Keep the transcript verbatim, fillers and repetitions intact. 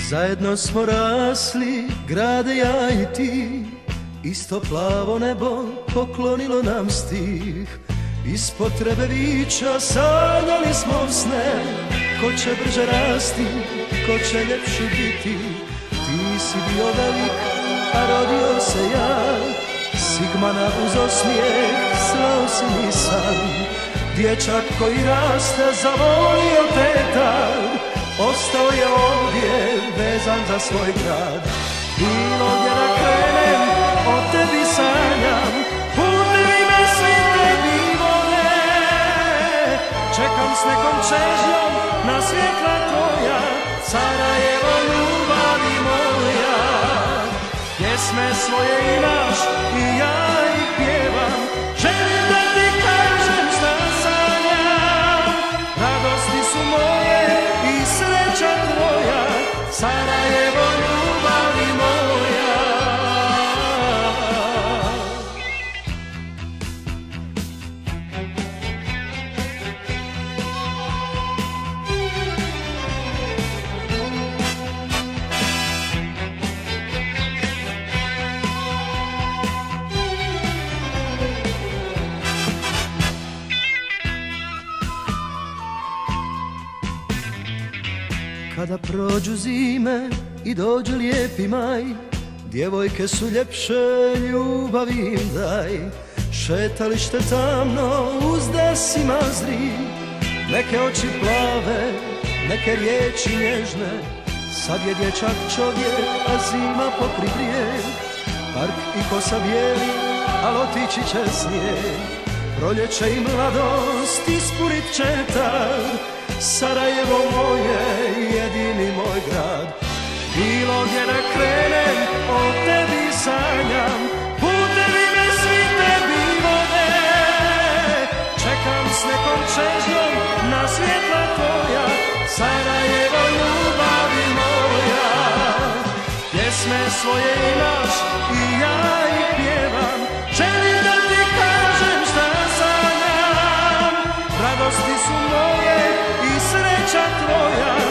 Zajedno smo rasli, grade ja i ti, isto plavo nebo poklonilo nam stih. Iz potrebe vića sanjali smo sne, ko će brže rasti, ko će ljepši biti. Ti si bio velik, a rodio se ja, Sigmana uz osmijeh slao si mi san. Dječak koji raste zavolio te tad, ostao je ovdje vezan za svoj grad. Bilo gdje da krenem, o tebi sanjam, putevima svi tebi vode. Čekam s nekom čežnjom na svjetla tvoja, Sarajevo ljubavi moja. Pjesme svoje imaš i ja ih pjevam, želim da ti kažem šta sanjam. Radosti su moje i sreća tvoja, Sarajevo ljubavi moja. Kada prođu zime i dođe lijepi maj, djevojke su ljepše, ljubavi im daj. Šetalište tamno, uzdasi mazri, neke oči plave, neke riječi nježne. Sad je dječak čovjek, a zima pokri brijeg. Park i kosa bijeli, al otići će snijeg. Proljeće i mladost ispunit će tad, Sarajevo moje, jedini moj grad. Bilo gdje da krenem, o tebi sanjam, putevi me svi tebi vode. Čekam s nekom čežnjom na svjetla tvoja, Sarajevo ljubavi moja. Pjesme svoje imaš i ja ih pjevam, želim da ti kažem šta sanjam. Radosti su moje i sreća tvoja,